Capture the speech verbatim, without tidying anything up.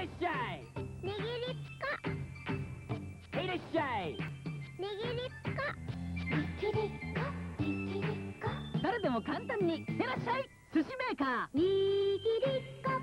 っしゃい。 にぎりっこ。 いらっしゃい。 にぎりっこ。にぎりっこ。にぎりっこ。 誰でも簡単にいってらっしゃい。寿司メーカー。 にぎりっこ。